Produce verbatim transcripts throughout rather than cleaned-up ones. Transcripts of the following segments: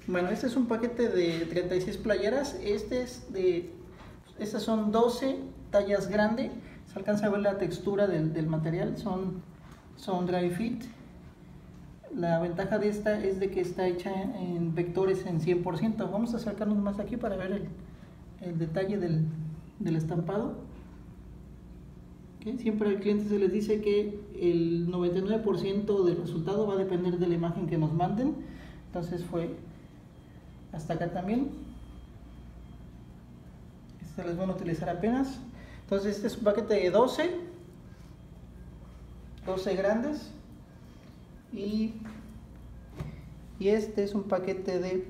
Bueno, este es un paquete de treinta y seis playeras. Este es de, estas son doce tallas grande. Se alcanza a ver la textura del, del material. Son, son dry fit. La ventaja de esta es de que está hecha en vectores en cien por ciento. Vamos a acercarnos más aquí para ver el, el detalle del, del estampado. ¿Okay? Siempre al cliente se les dice que el noventa y nueve por ciento del resultado va a depender de la imagen que nos manden. Entonces fue hasta acá también. Este les van a utilizar apenas. Entonces este es un paquete de doce, doce grandes. Y, y este es un paquete de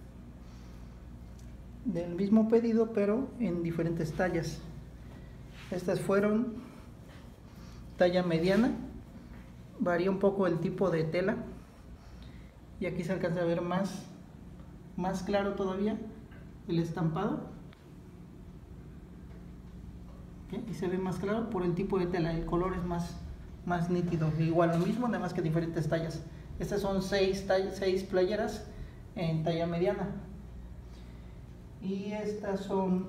del mismo pedido, pero en diferentes tallas. Estas fueron talla mediana. Varía un poco el tipo de tela. Y aquí se alcanza a ver más, más claro todavía el estampado. ¿Okay? Y se ve más claro por el tipo de tela. El color es más más nítido, igual lo mismo, nada más que diferentes tallas. Estas son seis playeras en talla mediana y estas son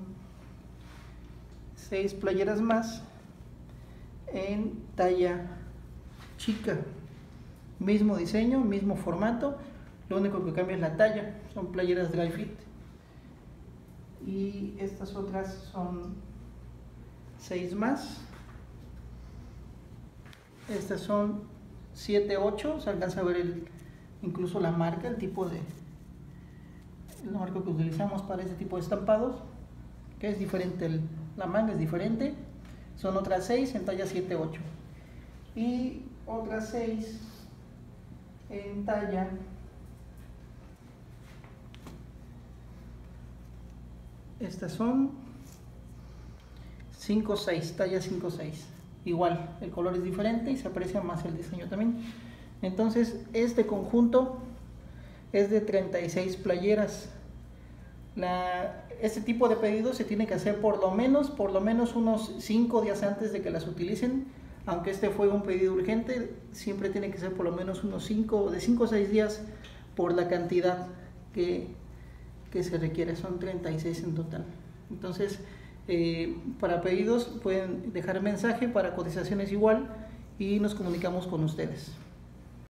seis playeras más en talla chica, mismo diseño, mismo formato, lo único que cambia es la talla. Son playeras dry fit. Y estas otras son seis más. Estas son siete, ocho, se alcanza a ver el, incluso la marca, el tipo de la marca que utilizamos para este tipo de estampados, que es diferente, el, la manga es diferente. Son otras seis en talla siete, ocho y otras seis en talla estas son cinco, seis, talla cinco, seis. Igual, el color es diferente y se aprecia más el diseño también. Entonces, este conjunto es de treinta y seis playeras. La, este tipo de pedidos se tiene que hacer por lo menos, por lo menos unos cinco días antes de que las utilicen. Aunque este fue un pedido urgente, siempre tiene que ser por lo menos unos cinco, de cinco a seis días por la cantidad que, que se requiere. Son treinta y seis en total. Entonces, Eh, para pedidos pueden dejar mensaje, para cotizaciones igual, y nos comunicamos con ustedes.